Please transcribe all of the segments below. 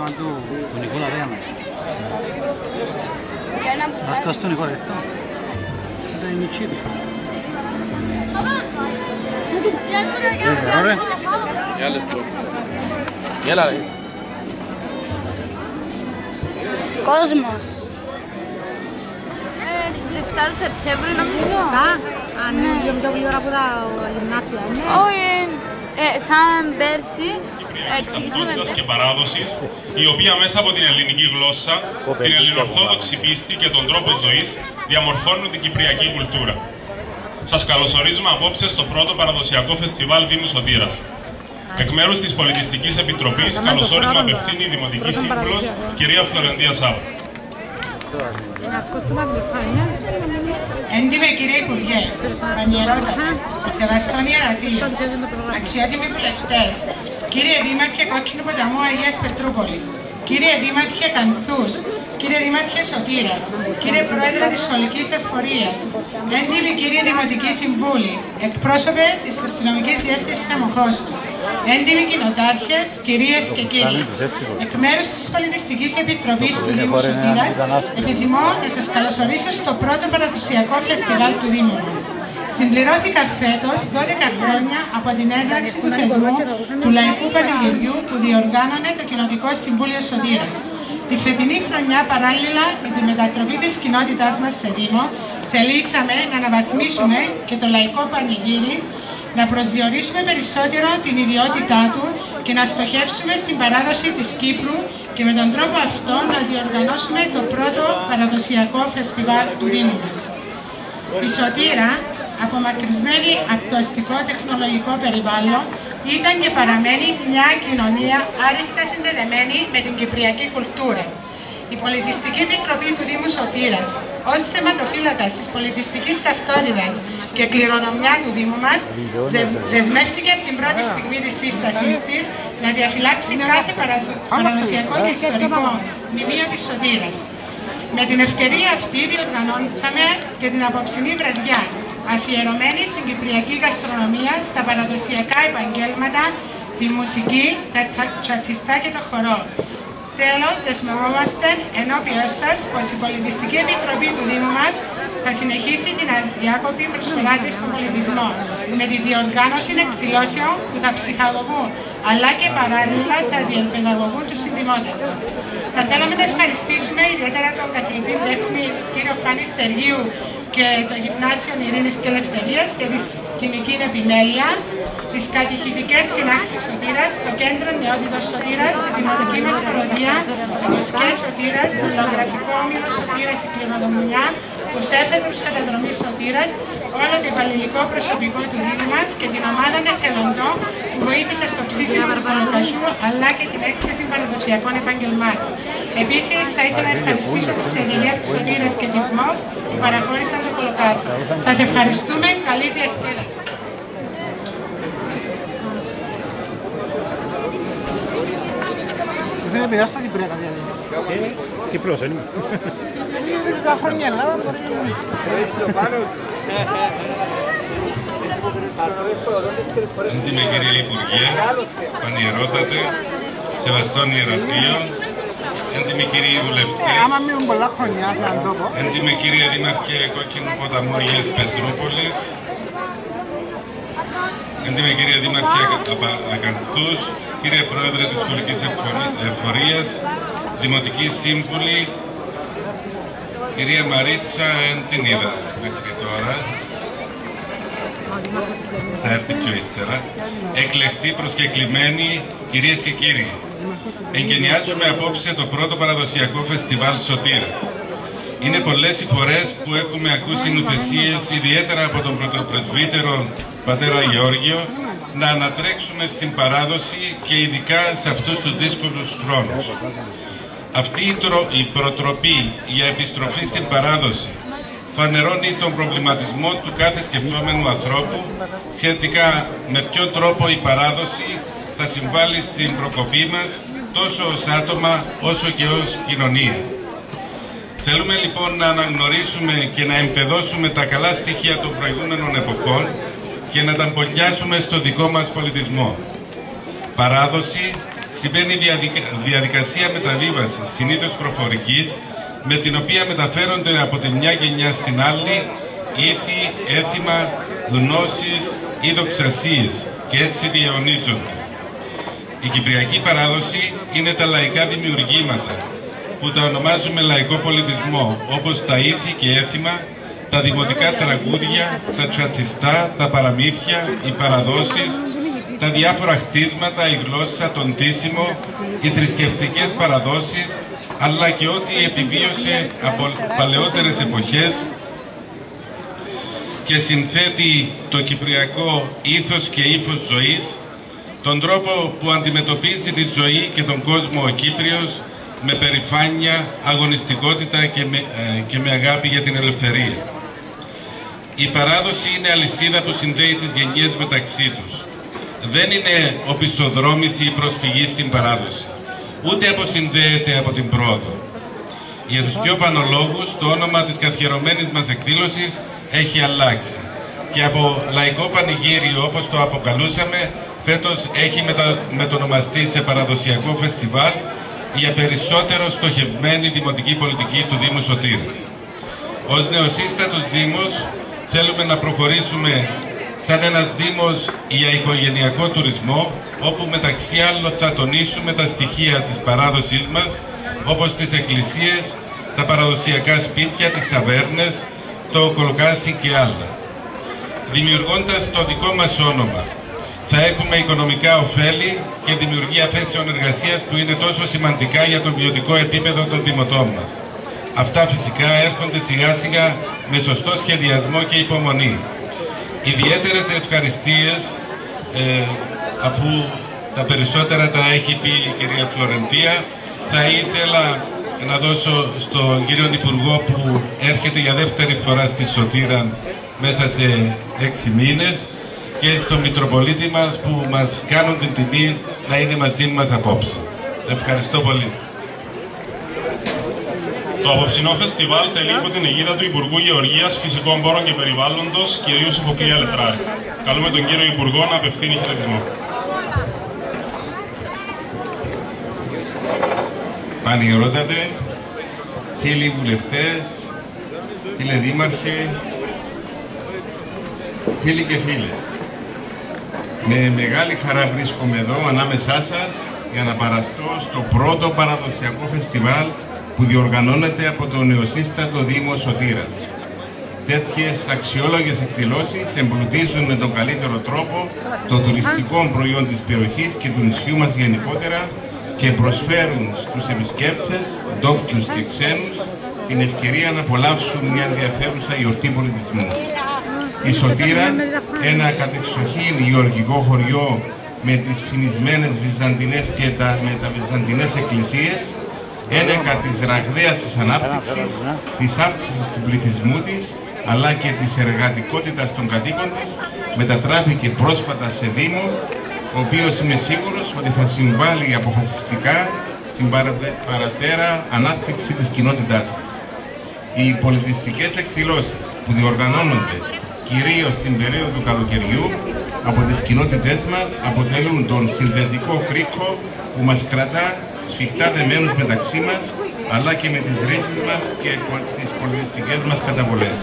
όνομα του Νικόλα Ρέανα. Ασκάς τον Νικόλα, αυτό. Δεν είναι μητσίδι. Δεν ξέρω, ρε. Γέλα, ρε. Κόσμος. Στις 7 του Σεπτέμβρη νομίζω. Αν είναι πιο πολύ ώρα από τα γυμνάσια, ναι. Όχι, σαν πέρσι. Ταυτότητας και παράδοσης, η οποία μέσα από την ελληνική γλώσσα, την ελληνοορθόδοξη πίστη και τον τρόπο ζωής διαμορφώνουν την κυπριακή κουλτούρα. Σας καλωσορίζουμε απόψε στο πρώτο παραδοσιακό φεστιβάλ Δήμου Σωτήρας. Εκ μέρους της Πολιτιστικής Επιτροπής, καλωσόρισμα απευθύνει η Δημοτική Σύμβουλος, κυρία Φλωρεντία Σάββα. Έντιμε κύριε Υπουργέ, Πανιερότατα, σεβαστόν ιερατείο, αξιότιμοι βουλευτές, κύριε Δήμαρχε Κόκκινου Ποταμού Αγίας Πετρούπολης, κύριε Δήμαρχε Κανθούς, κύριε Δήμαρχε Σωτήρας, κύριε Πρόεδρε της Σχολικής Εφορίας, έντιμοι κύριε Δημοτική Συμβούλη, εκπρόσωπε της Αστυνομικής Διεύθυνσης Αμοχώστου, έντιμοι κοινοτάρχες, κυρίες και κύριοι, εκ μέρους της Πολιτιστικής Επιτροπής του Δήμου Σωτήρας, επιθυμώ να σας καλωσορίσω στο πρώτο παραδοσιακό φεστιβάλ του Δήμου μας. Συμπληρώθηκα φέτος 12 χρόνια από την έναρξη του θεσμού του Λαϊκού Πανηγυριού που διοργάνωνε το Κοινοτικό Συμβούλιο Σωτήρας. Τη φετινή χρονιά, παράλληλα με τη μετατροπή της κοινότητάς μας σε Δήμο, θελήσαμε να αναβαθμίσουμε και το Λαϊκό Πανηγύρι, να προσδιορίσουμε περισσότερο την ιδιότητά του και να στοχεύσουμε στην παράδοση της Κύπρου και με τον τρόπο αυτό να διοργανώσουμε το πρώτο παραδοσιακό φεστιβάλ του Δήμου μας. Η Σωτήρα, απομακρυσμένη από το αστικό τεχνολογικό περιβάλλον, ήταν και παραμένει μια κοινωνία άρρηκτα συνδεδεμένη με την κυπριακή κουλτούρα. Η Πολιτιστική Επιτροπή του Δήμου Σωτήρας, ως θεματοφύλακας της πολιτιστικής ταυτότητας και κληρονομιά του Δήμου μας, δεσμεύτηκε από την πρώτη στιγμή της σύστασής της να διαφυλάξει κάθε παραδοσιακό και ιστορικό μνημείο της Σωτήρας. Με την ευκαιρία αυτή διοργανώσαμε και την απόψινή βραδιά, αφιερωμένη στην κυπριακή γαστρονομία, στα παραδοσιακά επαγγέλματα, τη μουσική, τα τσατιστά και το χορό. Τέλος, δεσμευόμαστε ενώπιον σας πως η Πολιτιστική Επιτροπή του Δήμου μας θα συνεχίσει την αδιάκοπη προσφορά της στον πολιτισμό με τη διοργάνωση εκδηλώσεων που θα ψυχαγωγούν αλλά και παράλληλα θα διαπαιδαγωγούν τους συνδημότες μας. Θα θέλαμε να ευχαριστήσουμε ιδιαίτερα τον καθηγητή τέχνης κύριο Φάνη Σεργίου και το Γυμνάσιο Ειρήνης και Ελευθερίας για τη σκηνική επιμέλεια, τις κατηχητικές συνάξεις Σωτήρας, το Κέντρο Νεότητος Σωτήρας, τη Δημοτική μας Παροδία, το ΣΚΕ Σωτήρας, το Λαογραφικό Όμιλο Σωτήρας η Κληρονομιά, τους έφετρους καταδρομής Σωτήρας, όλο το υπαλληλικό προσωπικό του Δήμου μας και την ομάδα εθελοντών που βοήθησε στο ψήσιμο του Παλοκαζού αλλά και την έκθεση παραδοσιακών επαγγελμάτων. Επίσης, θα ήθελα να ευχαριστήσω τη ΣΕΔΕΓΕΠ του Σωτήρας και την ΚΜΟΒ που παραχώρησαν το κολοκάζι. Σας ευχαριστούμε. Καλή διασκέδαση. Δεν επηρεάζει τα Κυπριακά διαδίκτυα. Κύπρος, είναι. Είναι 10 χρόνια Ελλάδα, μπορεί να... Έντιμε κύριε Υπουργέ, Πανιερότατε, σεβαστόν ιερατείο, έντιμοι κύριοι βουλευτές, έντιμε κύριε Δήμαρχε Κόκκινου Ποταμού Αγίας Πετρούπολης, έντιμε κύριε Δήμαρχε Ακανθούς, κύριε Πρόεδρε της Σχολικής Εφορίας, Δημοτική Σύμβουλη, κυρία Μαρίτσα, εν την είδα μέχρι τώρα, θα έρθει πιο ύστερα, εκλεκτοί προσκεκλημένοι, κυρίες και κύριοι. Εγκαινιάζουμε απόψε το πρώτο παραδοσιακό φεστιβάλ Σωτήρας. Είναι πολλές οι φορές που έχουμε ακούσει νουθεσίες, ιδιαίτερα από τον πρωτοπρεσβύτερο πατέρα Γεώργιο, να ανατρέξουμε στην παράδοση και ειδικά σε αυτούς τους δύσκολους χρόνους. Αυτή η προτροπή για επιστροφή στην παράδοση φανερώνει τον προβληματισμό του κάθε σκεπτόμενου ανθρώπου σχετικά με ποιον τρόπο η παράδοση θα συμβάλλει στην προκοπή μας τόσο ως άτομα όσο και ως κοινωνία. Θέλουμε λοιπόν να αναγνωρίσουμε και να εμπεδώσουμε τα καλά στοιχεία των προηγούμενων εποχών και να τα αμπολιάσουμε στο δικό μας πολιτισμό. Παράδοση σημαίνει διαδικασία μεταβίβασης, συνήθως προφορικής, με την οποία μεταφέρονται από τη μια γενιά στην άλλη ήθη, έθιμα, γνώσεις ή δοξασίες και έτσι διαιωνίζονται. Η κυπριακή παράδοση είναι τα λαϊκά δημιουργήματα που τα ονομάζουμε λαϊκό πολιτισμό, όπως τα ήθη και έθιμα, τα δημοτικά τραγούδια, τα τσατιστά, τα παραμύθια, οι παραδόσεις, τα διάφορα χτίσματα, η γλώσσα, το ντύσιμο, οι θρησκευτικές παραδόσεις, αλλά και ό,τι επιβίωσε από παλαιότερες εποχές και συνθέτει το κυπριακό ήθος και ύφος ζωής, τον τρόπο που αντιμετωπίζει τη ζωή και τον κόσμο ο Κύπριος με περηφάνεια, αγωνιστικότητα και με αγάπη για την ελευθερία. Η παράδοση είναι αλυσίδα που συνδέει τις γενιές μεταξύ τους. Δεν είναι οπισθοδρόμηση ή προσφυγή στην παράδοση, ούτε αποσυνδέεται από την πρόοδο. Για τους πιο πανολόγους, το όνομα της καθιερωμένης μας εκδήλωσης έχει αλλάξει και από λαϊκό πανηγύριο, όπως το αποκαλούσαμε, φέτος έχει μετονομαστεί σε παραδοσιακό φεστιβάλ για περισσότερο στοχευμένη δημοτική πολιτική του Δήμου Σωτήρας. Ως νεοσύστατος Δήμος θέλουμε να προχωρήσουμε σαν ένας Δήμος για οικογενειακό τουρισμό, όπου μεταξύ άλλων θα τονίσουμε τα στοιχεία της παράδοσής μας, όπως τις εκκλησίες, τα παραδοσιακά σπίτια, τις ταβέρνες, το κολοκάσι και άλλα. Δημιουργώντας το δικό μας όνομα, θα έχουμε οικονομικά ωφέλη και δημιουργία θέσεων εργασίας που είναι τόσο σημαντικά για το βιωτικό επίπεδο των δημοτών μας. Αυτά φυσικά έρχονται σιγά σιγά με σωστό σχεδιασμό και υπομονή. Ιδιαίτερες ευχαριστίες, αφού τα περισσότερα τα έχει πει η κυρία Φλωρεντία, θα ήθελα να δώσω στον κύριο Υπουργό που έρχεται για δεύτερη φορά στη Σωτήρα μέσα σε 6 μήνες και στον Μητροπολίτη μας που μας κάνουν την τιμή να είναι μαζί μας απόψε. Ευχαριστώ πολύ. Το απόψινό φεστιβάλ τελεί υπό την αιγίδα του Υπουργού Γεωργίας, Φυσικών Πόρων και Περιβάλλοντος, κ. Σοφοκλία Λετράρη. Καλούμε τον κύριο Υπουργό να απευθύνει χαιρετισμό. Πανηγυρότατε, φίλοι βουλευτές, φίλοι δήμαρχοι, φίλοι και φίλες. Με μεγάλη χαρά βρίσκομαι εδώ ανάμεσά σας για να παραστώ στο πρώτο παραδοσιακό φεστιβάλ που διοργανώνεται από το νεοσύστατο Δήμο Σωτήρας. Τέτοιες αξιόλογες εκδηλώσεις εμπλουτίζουν με τον καλύτερο τρόπο το τουριστικό προϊόν της περιοχής και του νησιού μας γενικότερα και προσφέρουν στους επισκέπτες, ντόπιους και ξένους, την ευκαιρία να απολαύσουν μια ενδιαφέρουσα γιορτή πολιτισμού. Η Σωτήρα, ένα κατεξοχήν γεωργικό χωριό με τις φημισμένες βυζαντινές και μεταβυζαντινές εκκλησίες, ένεκα της ραγδαίας της ανάπτυξης, της αύξησης του πληθυσμού της, αλλά και της εργατικότητας των κατοίκων της, μετατράπηκε πρόσφατα σε Δήμο, ο οποίος είμαι σίγουρος ότι θα συμβάλλει αποφασιστικά στην παρατέρα ανάπτυξη της κοινότητάς της. Οι πολιτιστικές εκδηλώσεις που διοργανώνονται κυρίως στην περίοδο του καλοκαιριού από τις κοινότητές μας αποτελούν τον συνδετικό κρίκο που μας κρατά σφιχτά δεμένους μεταξύ μας, αλλά και με τις ρίζες μας και τις πολιτιστικές μας καταβολές.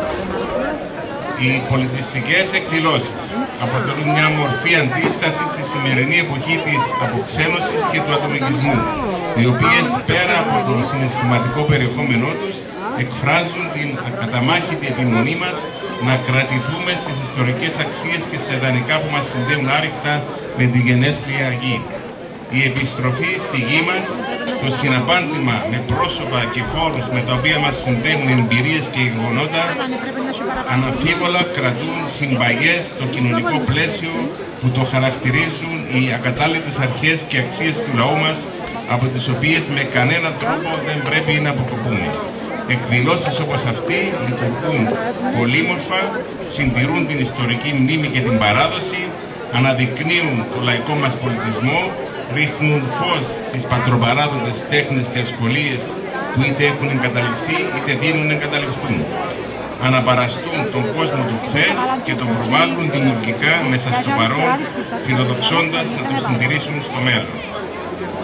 Οι πολιτιστικές εκδηλώσεις αποτελούν μια μορφή αντίσταση στη σημερινή εποχή της αποξένωσης και του ατομικισμού, οι οποίες πέρα από το συναισθηματικό περιεχόμενό τους εκφράζουν την ακαταμάχητη επιμονή μας να κρατηθούμε στις ιστορικές αξίες και στα ιδανικά που μας συνδέουν άρρηκτα με τη γενέθλια γη. Η επιστροφή στη γη μας, το συναπάντημα με πρόσωπα και χώρους με τα οποία μας συνδέουν εμπειρίες και γεγονότα, αναμφίβολα κρατούν συμπαγές το κοινωνικό πλαίσιο που το χαρακτηρίζουν οι ακατάληπτες αρχές και αξίες του λαού μας, από τις οποίες με κανέναν τρόπο δεν πρέπει να αποκοπούμε. Εκδηλώσεις όπως αυτή λειτουργούν πολύμορφα, συντηρούν την ιστορική μνήμη και την παράδοση, αναδεικνύουν το λαϊκό μας πολιτισμό, ρίχνουν φως στις πατροπαράδοτες τέχνες και ασχολίες που είτε έχουν εγκαταλειφθεί είτε δίνουν να εγκαταλειφθούν. Αναπαραστούν τον κόσμο του χθες και τον προβάλλουν δημιουργικά μέσα στο παρόν, φιλοδοξώντας να τον συντηρήσουν στο μέλλον.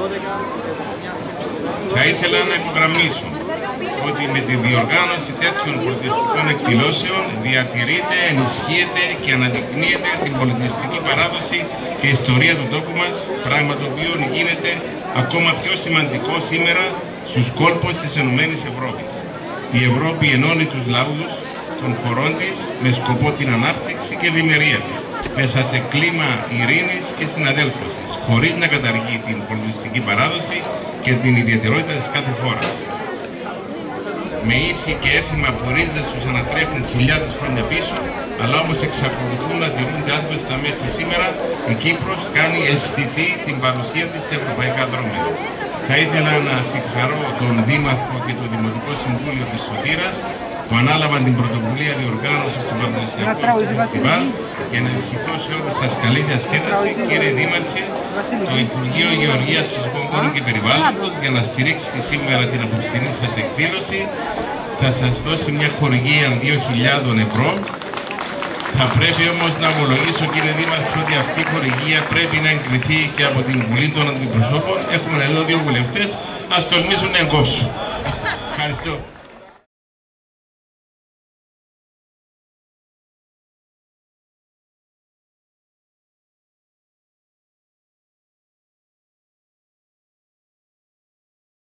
Θα ήθελα να υπογραμμίσω ότι με τη διοργάνωση τέτοιων πολιτιστικών εκδηλώσεων διατηρείται, ενισχύεται και αναδεικνύεται την πολιτιστική παράδοση και ιστορία του τόπου μας, πράγμα το οποίο γίνεται ακόμα πιο σημαντικό σήμερα στους κόλπους της Ενωμένης Ευρώπης. Η Ευρώπη ενώνει τους λαούς των χωρών της με σκοπό την ανάπτυξη και ευημερία της, μέσα σε κλίμα ειρήνης και συναδέλφωσης, χωρίς να καταργεί την πολιτιστική παράδοση και την ιδιαιτερότητα της κάθε χώρας. Με ήθη και έθιμα που ρίζες τους ανατρέφουν χιλιάδες χρόνια πίσω, αλλά όμως εξακολουθούν να τηρούνται άσβεστα μέχρι σήμερα, η Κύπρος κάνει αισθητή την παρουσία της στα ευρωπαϊκά δρόμενα. Θα ήθελα να συγχαρώ τον Δήμαρχο και το Δημοτικό Συμβούλιο της Σωτήρας που ανάλαβαν την πρωτοβουλία διοργάνωσης του Παραδοσιακού Φεστιβάλ και να ευχηθώ σε όλους σας καλή διασκέδαση. Κύριε Δήμαρχε, το Υπουργείο Γεωργίας, Φυσικών και Περιβάλλοντος για να στηρίξει σήμερα την απόψινή σας εκδήλωση θα σας δώσει μια χορηγία 2.000 ευρώ. Θα πρέπει όμως να ομολογήσω, κύριε Δήμαρχε, ότι αυτή η χορηγία πρέπει να εγκριθεί και από την Βουλή των Αντιπροσώπων. Έχουμε εδώ 2 βουλευτές, ας τολμήσουν να εγκόψουν. Ευχαριστώ.